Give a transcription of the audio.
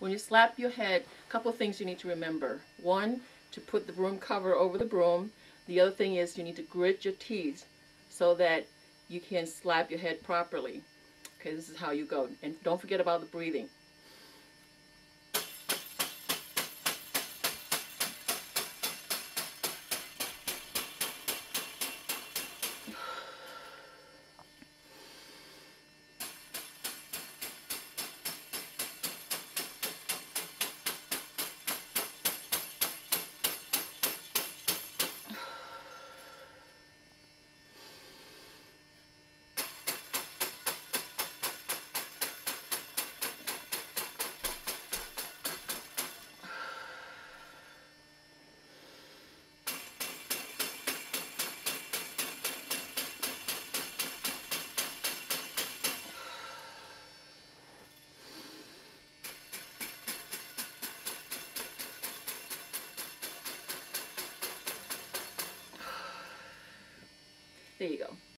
when you slap your head, a couple of things you need to remember. One, to put the broom cover over the broom. The other thing is you need to grit your teeth so that you can slap your head properly. Okay, this is how you go. And don't forget about the breathing. There you go.